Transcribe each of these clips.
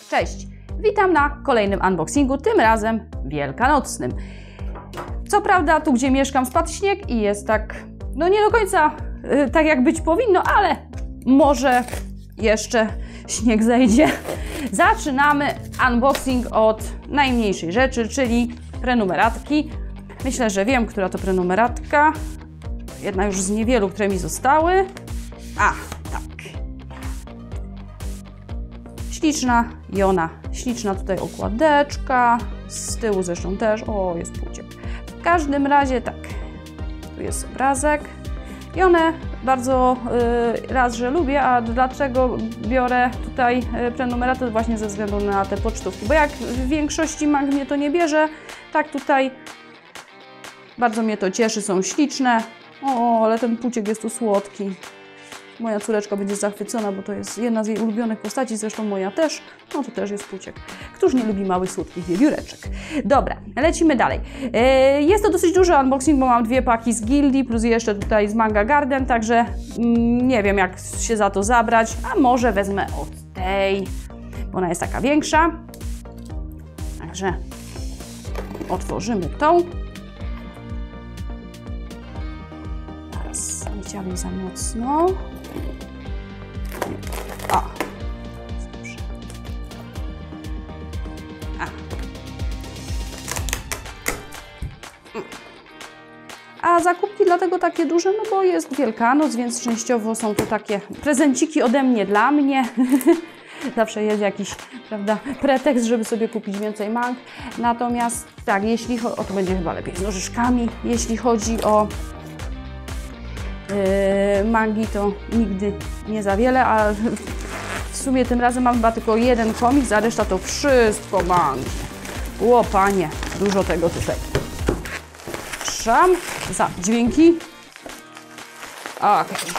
Cześć! Witam na kolejnym unboxingu, tym razem wielkanocnym. Co prawda tu, gdzie mieszkam, spadł śnieg i jest tak, no nie do końca tak jak być powinno, ale może jeszcze śnieg zejdzie. Zaczynamy unboxing od najmniejszej rzeczy, czyli prenumeratki. Myślę, że wiem, która to prenumeratka. Jedna już z niewielu, które mi zostały. A, tak. Śliczna Jona. Śliczna tutaj okładeczka. Z tyłu zresztą też. O, jest płóciek. W każdym razie tak. Tu jest obrazek. Jonę bardzo raz, że lubię, a dlaczego biorę tutaj prenumeratę? Właśnie ze względu na te pocztówki. Bo jak w większości mang mnie to nie bierze, tak tutaj bardzo mnie to cieszy, są śliczne. O, ale ten płóciek jest tu słodki. Moja córeczka będzie zachwycona, bo to jest jedna z jej ulubionych postaci, zresztą moja też. No to też jest płóciek. Któż nie lubi małych, słodkich wiewióreczek? Dobra, lecimy dalej. Jest to dosyć duży unboxing, bo mam dwie paki z Gildii, plus jeszcze tutaj z Manga Garden, także nie wiem, jak się za to zabrać, a może wezmę od tej, bo ona jest taka większa. Także otworzymy tą. Teraz nie chciałabym za mocno. O, dobrze. A zakupki dlatego takie duże, no bo jest Wielkanoc, więc częściowo są to takie prezenciki ode mnie dla mnie. Zawsze jest jakiś, prawda, pretekst, żeby sobie kupić więcej mang. Natomiast tak, jeśli chodzi o to, będzie chyba lepiej z nożyczkami. Jeśli chodzi o mangi, to nigdy nie za wiele, a w sumie tym razem mam chyba tylko jeden komiks, a reszta to wszystko mangi. O panie, dużo tego tutaj. Trzam za dźwięki. Okay.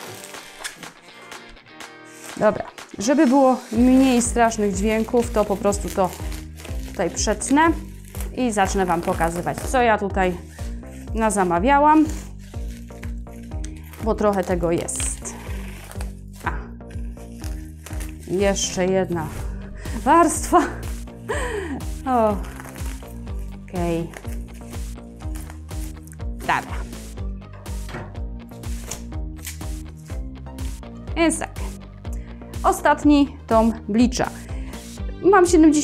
Dobra, żeby było mniej strasznych dźwięków, to po prostu to tutaj przetnę i zacznę Wam pokazywać, co ja tutaj nazamawiałam. Bo trochę tego jest. A. Jeszcze jedna warstwa. O. Okej. Dobra. Więc tak. Ostatni tom Bleacha. Mam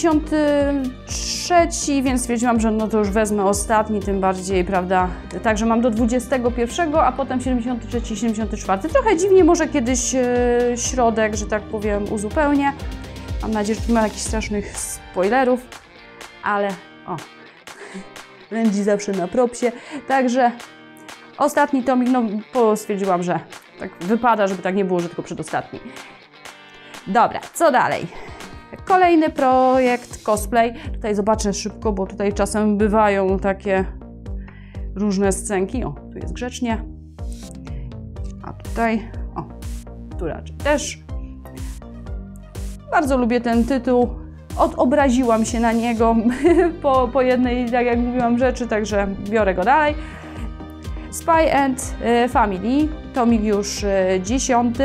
73, więc stwierdziłam, że no to już wezmę ostatni, tym bardziej, prawda, także mam do 21, a potem 73, 74. Trochę dziwnie, może kiedyś środek, że tak powiem, uzupełnię. Mam nadzieję, że nie ma jakichś strasznych spoilerów, ale o, Rędzi zawsze na propsie. Także ostatni tomik, no bo stwierdziłam, że tak wypada, żeby tak nie było, że tylko przedostatni. Dobra, co dalej? Kolejny projekt cosplay. Tutaj zobaczę szybko, bo tutaj czasem bywają takie różne scenki. O, tu jest grzecznie. A tutaj, o, tu raczej też. Bardzo lubię ten tytuł. Odobraziłam się na niego po jednej, tak jak mówiłam, rzeczy, także biorę go dalej. Spy and Family, tomik już 10.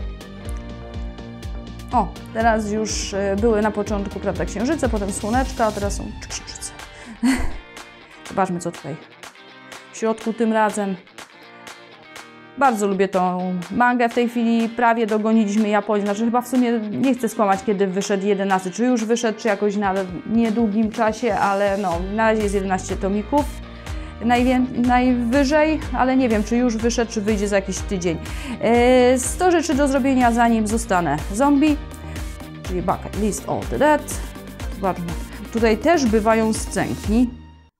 O, teraz już były na początku, prawda, księżyce, potem słoneczka, a teraz są księżyce. Zobaczmy, co tutaj w środku tym razem. Bardzo lubię tą mangę w tej chwili. Prawie dogoniliśmy Japonię. Znaczy chyba w sumie nie chcę skłamać, kiedy wyszedł 11. Czy już wyszedł, czy jakoś na niedługim czasie, ale no, na razie jest 11 tomików. Najwyżej, ale nie wiem, czy już wyszedł, czy wyjdzie za jakiś tydzień. 100 rzeczy do zrobienia, zanim zostanę zombie, czyli Bucket List of the Dead. Zobaczmy. Tutaj też bywają scenki.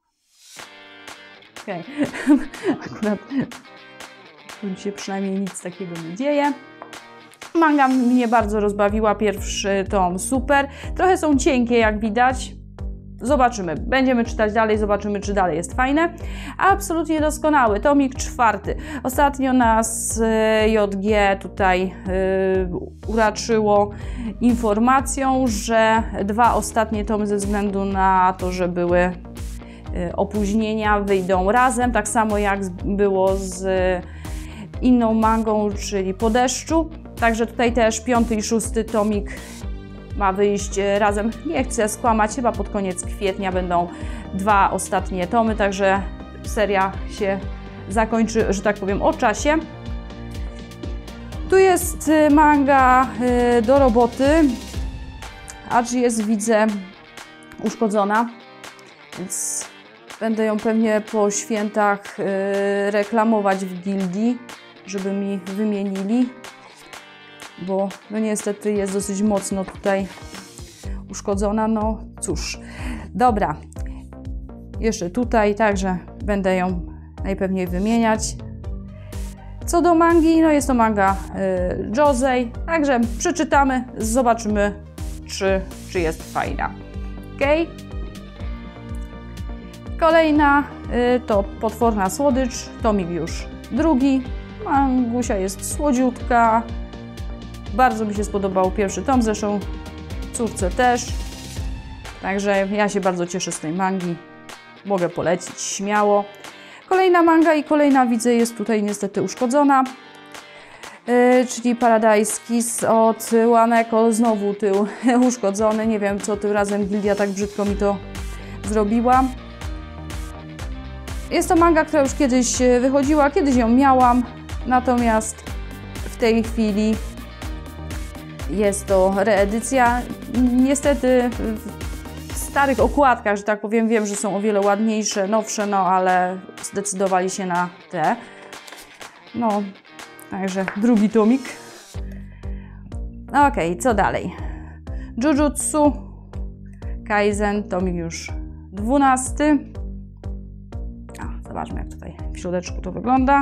Okay. Akurat tu się przynajmniej nic takiego nie dzieje. Manga mnie bardzo rozbawiła, pierwszy tom super. Trochę są cienkie, jak widać. Zobaczymy, będziemy czytać dalej, zobaczymy, czy dalej jest fajne. Absolutnie doskonały, tomik 4. Ostatnio nas JG tutaj uraczyło informacją, że 2 ostatnie tomy ze względu na to, że były opóźnienia, wyjdą razem, tak samo jak było z inną mangą, czyli Po deszczu. Także tutaj też 5. i 6. tomik ma wyjść razem, nie chcę skłamać, chyba pod koniec kwietnia będą 2 ostatnie tomy, także seria się zakończy, że tak powiem, o czasie. Tu jest manga do roboty, acz jest, widzę, uszkodzona, więc będę ją pewnie po świętach reklamować w gildii, żeby mi wymienili, bo no niestety jest dosyć mocno tutaj uszkodzona. No cóż, dobra, jeszcze tutaj, także będę ją najpewniej wymieniać. Co do mangi, no jest to manga Josei, także przeczytamy, zobaczymy, czy jest fajna. Ok? Kolejna to Potworna Słodycz, tomik już drugi. Mangusia jest słodziutka. Bardzo mi się spodobał pierwszy tom, zresztą córce też. Także ja się bardzo cieszę z tej mangi. Mogę polecić śmiało. Kolejna manga i kolejna, widzę, jest tutaj niestety uszkodzona. Czyli Paradise Kiss od Waneko. Znowu tył uszkodzony. Nie wiem, co tym razem gildia tak brzydko mi to zrobiła. Jest to manga, która już kiedyś wychodziła, kiedyś ją miałam, natomiast w tej chwili jest to reedycja. Niestety w starych okładkach, że tak powiem, wiem, że są o wiele ładniejsze, nowsze, no ale zdecydowali się na te. No, także drugi tomik. Ok, co dalej? Jujutsu Kaisen, tomik już 12. Zobaczmy, jak tutaj w środeczku to wygląda.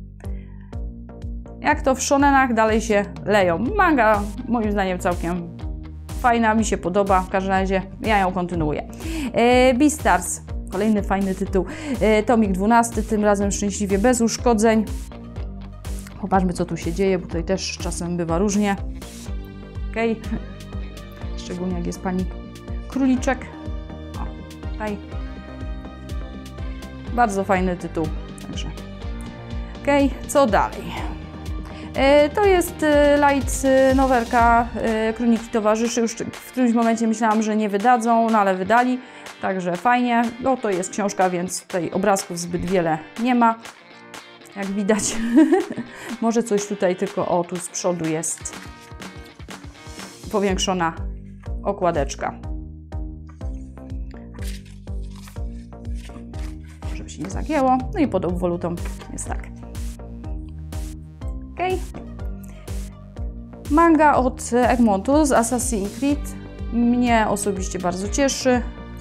Jak to w shonenach dalej się leją. Manga moim zdaniem całkiem fajna, mi się podoba. W każdym razie ja ją kontynuuję. Beastars, kolejny fajny tytuł. Tomik 12, tym razem szczęśliwie bez uszkodzeń. Popatrzmy, co tu się dzieje, bo tutaj też czasem bywa różnie. Ok. Szczególnie jak jest pani króliczek. O, tutaj. Bardzo fajny tytuł. Także. Ok, co dalej? To jest light novelka Kroniki Towarzyszy. Już w którymś momencie myślałam, że nie wydadzą, no ale wydali. Także fajnie. No to jest książka, więc tutaj obrazków zbyt wiele nie ma. Jak widać. Może coś tutaj tylko, o tu z przodu jest powiększona okładeczka. Żeby się nie zagięło. No i pod obwolutą jest tak. Ok. Manga od Egmontu z Assassin's Creed. Mnie osobiście bardzo cieszy.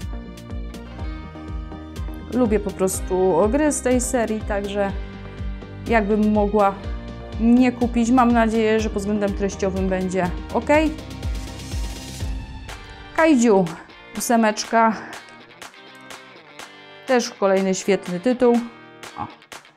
Lubię po prostu gry z tej serii, także jakbym mogła nie kupić, mam nadzieję, że pod względem treściowym będzie ok. Kaiju 8. Też kolejny świetny tytuł. O.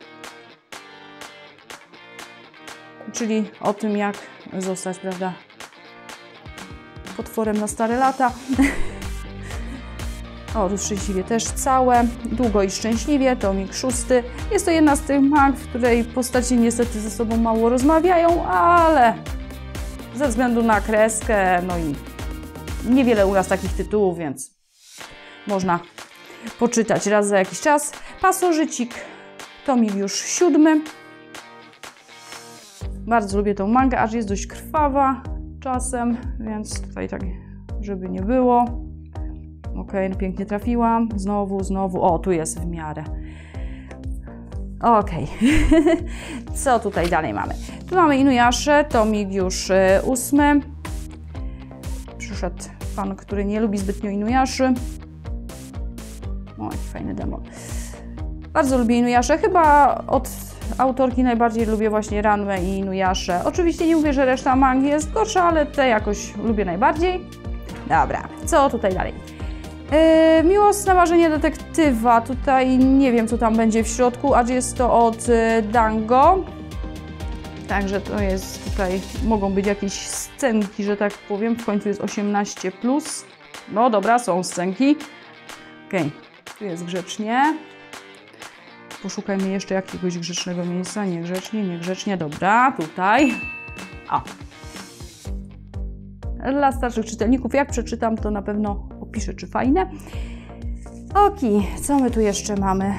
Czyli o tym, jak zostać, prawda, potworem na stare lata. O, tu szczęśliwie też całe. Długo i szczęśliwie, tomik 6. Jest to jedna z tych mang, w której postaci niestety ze sobą mało rozmawiają, ale ze względu na kreskę, no i niewiele u nas takich tytułów, więc można poczytać raz za jakiś czas. Pasożycik, tomik już 7. Bardzo lubię tą mangę, aż jest dość krwawa czasem, więc tutaj tak, żeby nie było. Ok, no pięknie trafiłam. Znowu. O, tu jest w miarę. Ok. Co tutaj dalej mamy? Tu mamy Inuyasze, tomik już 8. Przyszedł pan, który nie lubi zbytnio Inuyaszy. O, jaki fajny demon. Bardzo lubię Inuyasze. Chyba od autorki najbardziej lubię właśnie Ranmę i Inuyasze. Oczywiście nie mówię, że reszta mangi jest gorsza, ale te jakoś lubię najbardziej. Dobra, co tutaj dalej? Miłosne marzenie detektywa. Tutaj nie wiem, co tam będzie w środku, acz jest to od Dango. Także to jest tutaj, mogą być jakieś scenki, że tak powiem. W końcu jest 18+. No dobra, są scenki. Ok, tu jest grzecznie. Poszukajmy jeszcze jakiegoś grzecznego miejsca. Niegrzecznie. Dobra, tutaj. O. dla starszych czytelników. Jak przeczytam, to na pewno opiszę, czy fajne. Okej, co my tu jeszcze mamy?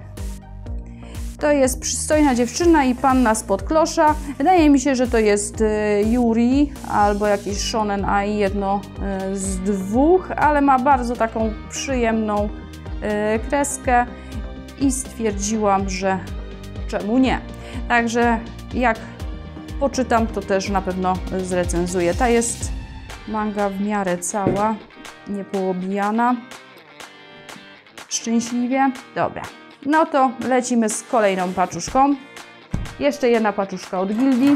To jest Przystojna dziewczyna i Panna spod klosza. Wydaje mi się, że to jest Yuri albo jakiś Shonen Ai, jedno z dwóch, ale ma bardzo taką przyjemną kreskę i stwierdziłam, że czemu nie. Także jak poczytam, to też na pewno zrecenzuję. Ta jest manga w miarę cała, niepoobijana. Szczęśliwie. Dobra. No to lecimy z kolejną paczuszką. Jeszcze jedna paczuszka od gildii.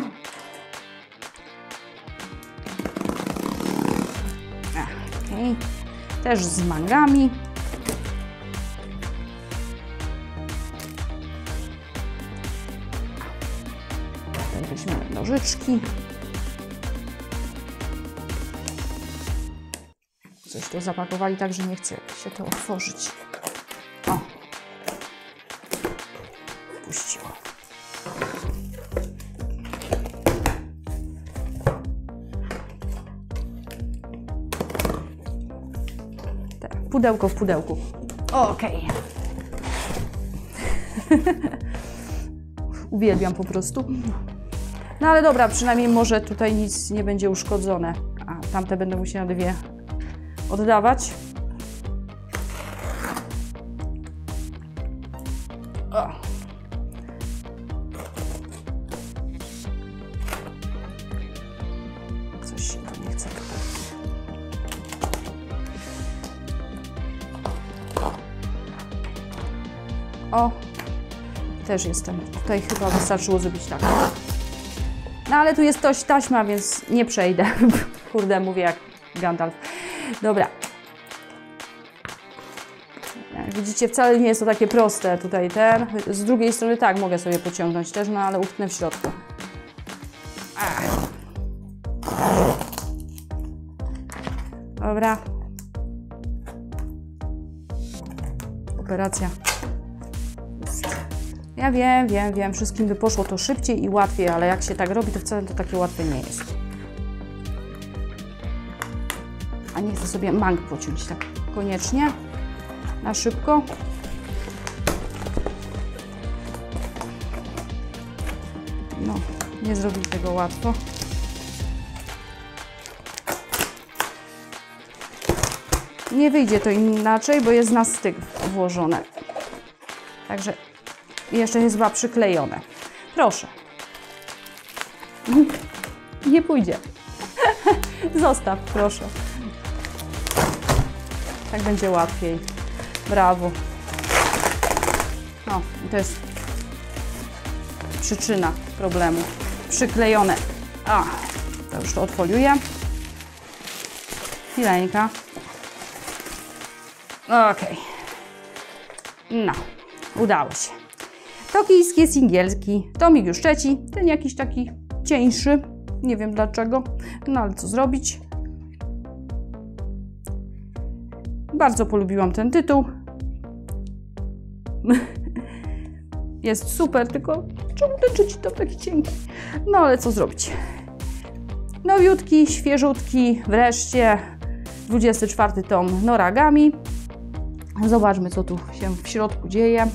Okay. Też z mangami. Tutaj weźmiemy nożyczki. Coś tu zapakowali tak, że nie chce się to otworzyć. O. Puściło. Pudełko w pudełku. Okej. Uwielbiam po prostu. No ale dobra, przynajmniej może tutaj nic nie będzie uszkodzone. A tamte będę musiała dwie oddawać. O. Coś się tu nie chce. O, też jestem. Tutaj chyba wystarczyło zrobić tak. No ale tu jest taśma, więc nie przejdę. Kurde, mówię jak Gandalf. Dobra. Jak widzicie, wcale nie jest to takie proste tutaj ten. Z drugiej strony tak, mogę sobie pociągnąć też, no ale utknę w środku. Dobra. Operacja. Ja wiem, wszystkim by poszło to szybciej i łatwiej, ale jak się tak robi, to wcale to takie łatwe nie jest. A nie chcę sobie mang pociąć tak koniecznie, na szybko. No, nie zrobię tego łatwo. Nie wyjdzie to inaczej, bo jest na styk włożone. Także jeszcze jest chyba przyklejone. Proszę. Nie pójdzie. Zostaw, proszę. Tak będzie łatwiej. Brawo. O, to jest przyczyna problemu. Przyklejone. A, to już to odfoliuję. Chwileńka. Okej. No, udało się. Tokijskie singielki. Tomik już trzeci. Ten jakiś taki cieńszy. Nie wiem dlaczego. No ale co zrobić. Bardzo polubiłam ten tytuł. Jest super, tylko czemu ten trzeci to taki cienki? No ale co zrobić. Nowiutki, świeżutki. Wreszcie 24 tom Noragami. Zobaczmy, co tu się w środku dzieje.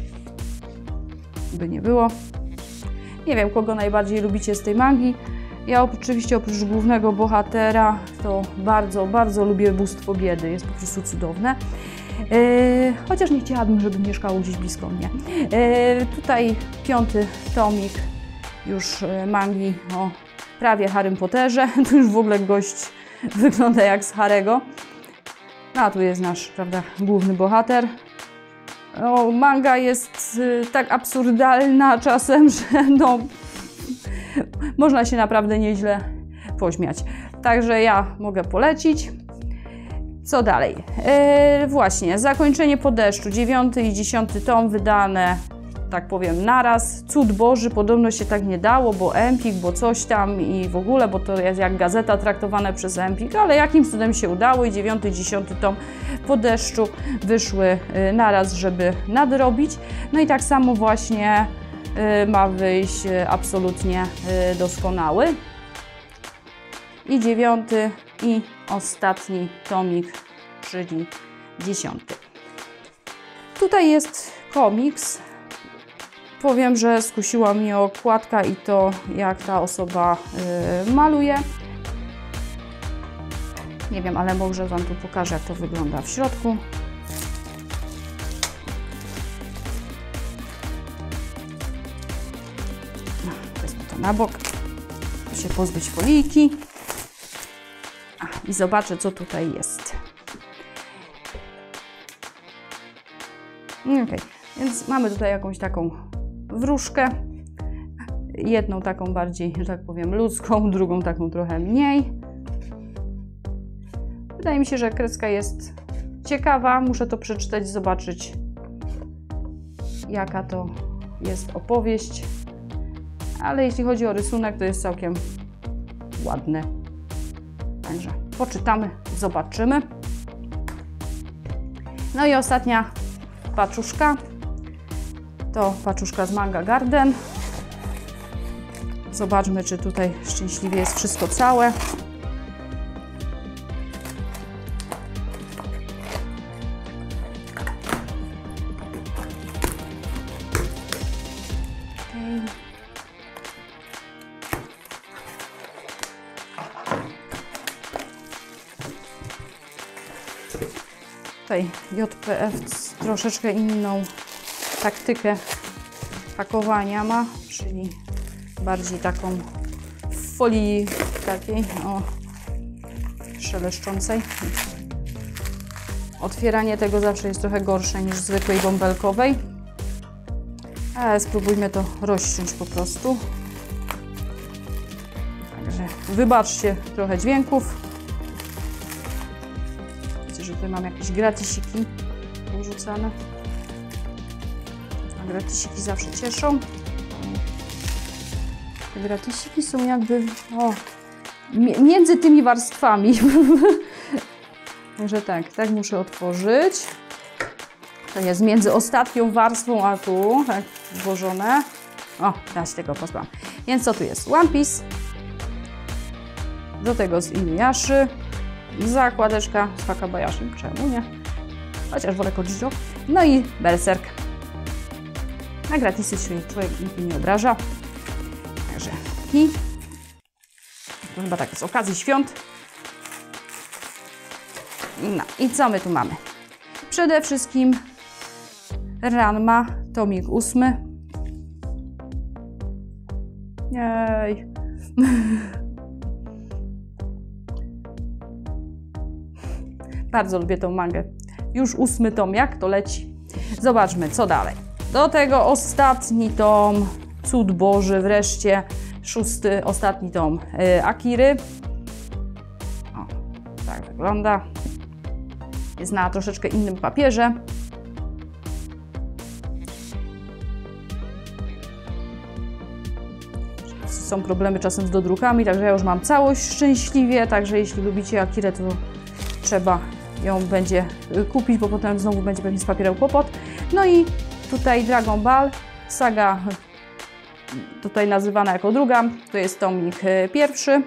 By nie było. Nie wiem, kogo najbardziej lubicie z tej mangi. Ja oczywiście oprócz głównego bohatera to bardzo, bardzo lubię Bóstwo Biedy. Jest po prostu cudowne. Chociaż nie chciałabym, żeby mieszkało gdzieś blisko mnie. Tutaj 5. tomik już mangi o prawie Harrym Potterze. Tu już w ogóle gość wygląda jak z Harry'ego. A tu jest nasz, prawda, główny bohater. O, manga jest tak absurdalna czasem, że no, można się naprawdę nieźle pośmiać. Także ja mogę polecić. Co dalej? Właśnie, Zakończenie po deszczu. 9. i 10. tom wydane, tak powiem, naraz. Cud Boży, podobno się tak nie dało, bo Empik, bo coś tam i w ogóle, bo to jest jak gazeta traktowane przez Empik, ale jakimś cudem się udało i 9. i 10. tom po deszczu wyszły naraz, żeby nadrobić. No i tak samo właśnie ma wyjść absolutnie doskonały. i 9 i ostatni tomik, czyli 10. Tutaj jest komiks. Powiem, że skusiła mnie okładka i to, jak ta osoba maluje. Nie wiem, ale może Wam tu pokażę, jak to wygląda w środku. Wezmę to na bok, muszę się pozbyć folijki i zobaczę, co tutaj jest. Ok, więc mamy tutaj jakąś taką wróżkę. Jedną taką bardziej, że tak powiem, ludzką, drugą taką trochę mniej. Wydaje mi się, że kreska jest ciekawa. Muszę to przeczytać, zobaczyć, jaka to jest opowieść. Ale jeśli chodzi o rysunek, to jest całkiem ładny. Także poczytamy, zobaczymy. No i ostatnia paczuszka. To paczuszka z Manga Garden. Zobaczmy, czy tutaj szczęśliwie jest wszystko całe. Tutaj JPF troszeczkę inną taktykę pakowania ma, czyli bardziej taką w folii takiej szeleszczącej. Otwieranie tego zawsze jest trochę gorsze niż zwykłej bąbelkowej. Ale spróbujmy to rozciąć po prostu. Także wybaczcie trochę dźwięków. Widzę, że tutaj mam jakieś gratisiki urzucane. A gratisiki zawsze cieszą. Te gratisiki są jakby między tymi warstwami. Może tak muszę otworzyć. To jest między ostatnią warstwą, a tu tak włożone. O, teraz tego pozbałam. Więc co tu jest? One Piece. Do tego z Inuyasha. Zakładeczka z Wakabayashi. Czemu nie? Chociaż wolę Kojiro. No i Berserk. Na gratisy się człowiek nigdy nie obraża. Także to chyba tak z okazji świąt. No i co my tu mamy? Przede wszystkim Ranma, tomik 8. Jej. Bardzo lubię tą mangę. Już 8 tom, jak to leci. Zobaczmy, co dalej. Do tego ostatni tom, Cud Boży, wreszcie 6, ostatni tom Akiry. O, tak wygląda. Jest na troszeczkę innym papierze. Są problemy czasem z dodrukami, także ja już mam całość szczęśliwie. Także jeśli lubicie Akirę, to trzeba ją będzie kupić, bo potem znowu będzie pewnie z papierem kłopot. No i tutaj Dragon Ball, saga tutaj nazywana jako druga, to jest tomik 1.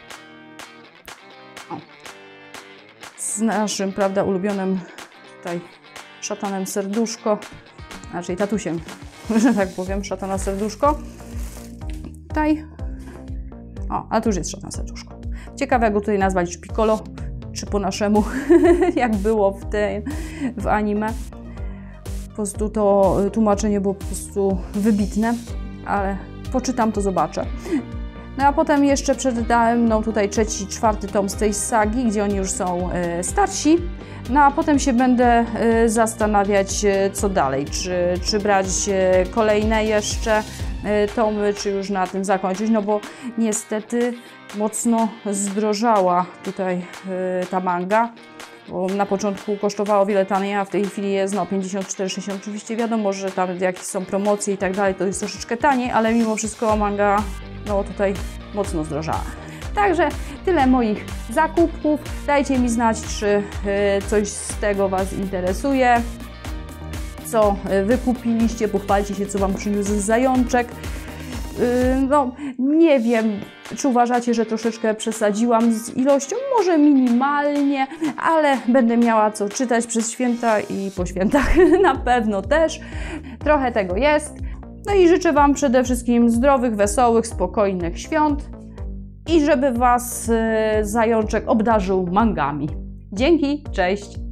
O. Z naszym, prawda, ulubionym tutaj szatanem serduszko, raczej tatusiem, że tak powiem, szatana serduszko. Tutaj, a tu już jest szatan serduszko. Ciekawe, jak go tutaj nazwać, czy Piccolo, czy po naszemu, jak było w anime. Po prostu to tłumaczenie było po prostu wybitne, ale poczytam, to zobaczę. No a potem jeszcze przed mną tutaj 3., 4. tom z tej sagi, gdzie oni już są starsi. No a potem się będę zastanawiać, co dalej, czy brać kolejne jeszcze tomy, czy już na tym zakończyć, no bo niestety mocno zdrożała tutaj ta manga. Bo na początku kosztowało o wiele taniej, a w tej chwili jest 54,60. Oczywiście wiadomo, że tam jakieś są promocje i tak dalej, to jest troszeczkę taniej, ale mimo wszystko manga tutaj mocno zdrożała. Także tyle moich zakupów. Dajcie mi znać, czy coś z tego Was interesuje, co Wy kupiliście, pochwalcie się, co Wam przyniósł zajączek. No, nie wiem, czy uważacie, że troszeczkę przesadziłam z ilością, może minimalnie, ale będę miała co czytać przez święta i po świętach na pewno też. Trochę tego jest. No i życzę Wam przede wszystkim zdrowych, wesołych, spokojnych świąt i żeby Was zajączek obdarzył mangami. Dzięki, cześć!